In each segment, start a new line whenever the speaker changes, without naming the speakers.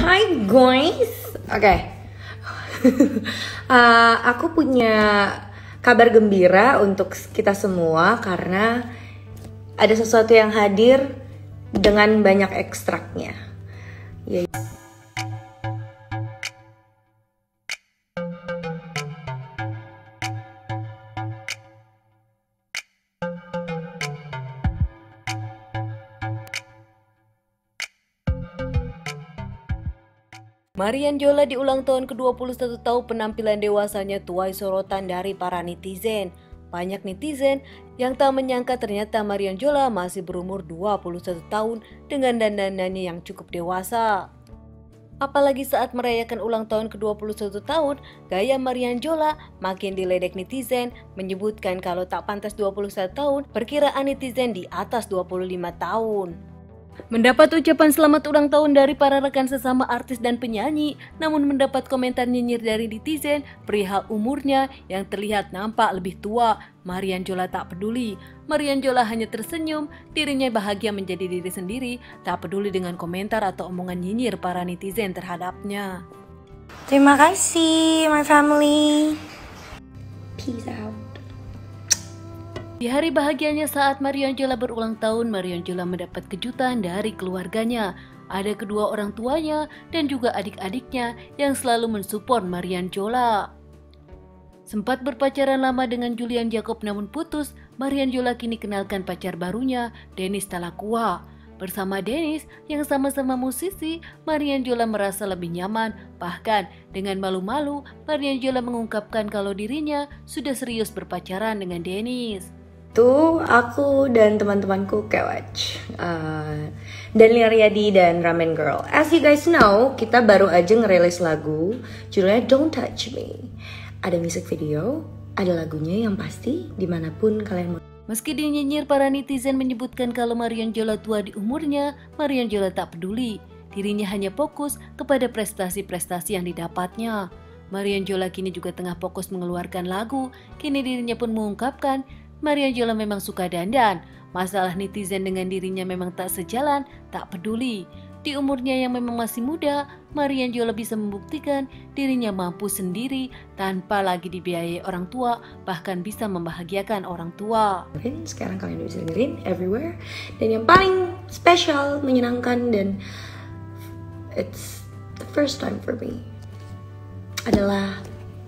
Hi guys, oke. Aku punya kabar gembira untuk kita semua karena ada sesuatu yang hadir dengan banyak ekstraknya.
Marian Jola di ulang tahun ke-21 tahun penampilan dewasanya tuai sorotan dari para netizen. Banyak netizen yang tak menyangka ternyata Marian Jola masih berumur 21 tahun dengan dandanannya yang cukup dewasa. Apalagi saat merayakan ulang tahun ke-21 tahun, gaya Marian Jola makin diledek netizen, menyebutkan kalau tak pantas 21 tahun, perkiraan netizen di atas 25 tahun. Mendapat ucapan selamat ulang tahun dari para rekan sesama artis dan penyanyi, namun mendapat komentar nyinyir dari netizen perihal umurnya yang terlihat nampak lebih tua. Marian Jola tak peduli. Marian Jola hanya tersenyum, dirinya bahagia menjadi diri sendiri, tak peduli dengan komentar atau omongan nyinyir para netizen terhadapnya.
Terima kasih my family. Peace out.
Di hari bahagianya saat Marian Jola berulang tahun, Marian Jola mendapat kejutan dari keluarganya. Ada kedua orang tuanya dan juga adik-adiknya yang selalu mensupport Marian Jola. Sempat berpacaran lama dengan Julian Jacob namun putus, Marian Jola kini kenalkan pacar barunya, Dennis Talakua. Bersama Dennis yang sama-sama musisi, Marian Jola merasa lebih nyaman. Bahkan dengan malu-malu, Marian Jola mengungkapkan kalau dirinya sudah serius berpacaran dengan Dennis.
Tuh aku dan teman-temanku Kewatch, Daniel Riyadi dan Ramen Girl. As you guys know, kita baru aja ngerilis lagu judulnya Don't Touch Me. Ada music video, ada lagunya yang pasti dimanapun kalian mau.
Meski dinyinyir, para netizen menyebutkan kalau Marian Jola tua di umurnya, Marian Jola tak peduli. Dirinya hanya fokus kepada prestasi-prestasi yang didapatnya. Marian Jola kini juga tengah fokus mengeluarkan lagu. Kini dirinya pun mengungkapkan Marian Jola memang suka dandan. Masalah netizen dengan dirinya memang tak sejalan, tak peduli. Di umurnya yang memang masih muda, Marian Jola bisa membuktikan dirinya mampu sendiri tanpa lagi dibiayai orang tua, bahkan bisa membahagiakan orang tua.
Sekarang kalian bisa dengerin everywhere. Dan yang paling spesial, menyenangkan, dan it's the first time for me adalah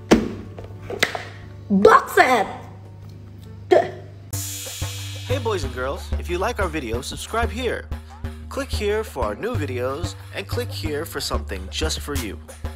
box set.
Hey boys and girls, if you like our video, subscribe here. Click here for our new videos and click here for something just for you.